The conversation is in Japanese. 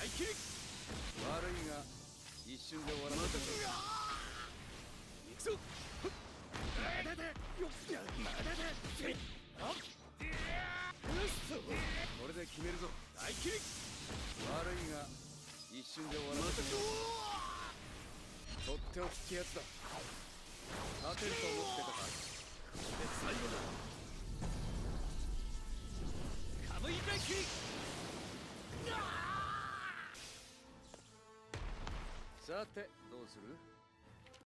大切り。 悪いが一瞬で終わらせてくれ。 行くぞ。まだだよ。まだだ。あっ。 これで決めるぞ。 大切り。 悪いが一瞬で終わらせてくれ。とっておきってやつだ。勝てると思ってたか。 これで最後だ。カムイ大切り。 さてどうする？